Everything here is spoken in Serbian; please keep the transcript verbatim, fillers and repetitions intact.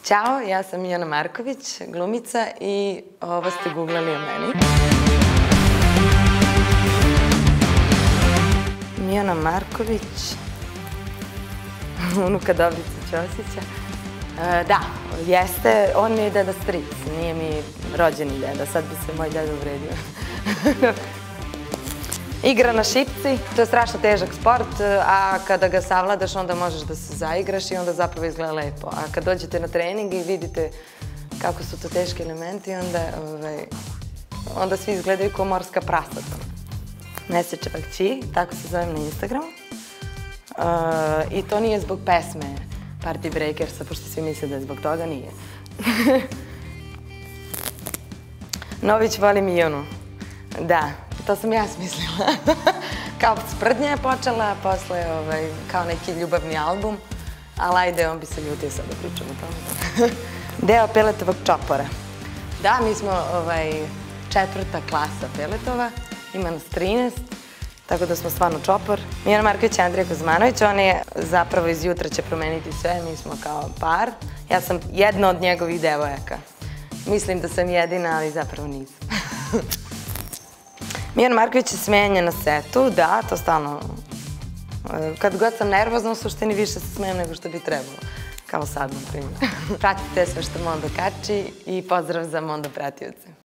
Ćao, ja sam Mijana Marković, glumica i ovo ste googlali o meni. Mijana Marković, unuka Dobrice Ćosića. Da, jeste, on mi je deda stric, nije mi rođeni deda, sad bi se moj deda uvredio. Igra na šipci, to je strašno težak sport, a kada ga savladaš onda možeš da se zaigraš i onda zapravo izgleda lepo. A kad dođete na trening i vidite kako su to teški elementi, onda svi izgledaju kao morska prasata. Mesečevak Ći, tako se zovem na Instagramu. I to nije zbog pesme Party Breakersa, pošto svi misle da je zbog toga, nije. Nović voli Mijanu. Da, to sam ja smislila. Kao sprdnja je počela, posle kao neki ljubavni album, ali ajde, on bi se ljutio sad da pričam o tome. Deo Peletovog čopora. Da, mi smo četvrta klasa Peletova, ima nas trinaest, tako da smo stvarno čopor. Mijana Marković i Andrija Kuzmanović, on je zapravo iz Jutra će promeniti sve, mi smo kao par. Ja sam jedna od njegovih devojaka. Mislim da sam jedina, ali zapravo nisam. Mijana Marković je smenja na setu, da, to stalno. Kad god sam nervozna, u suštini više se smejem nego što bi trebalo. Kao sad, na primjer. Pratite sve što Mondo kači i pozdrav za Mondo pratioce.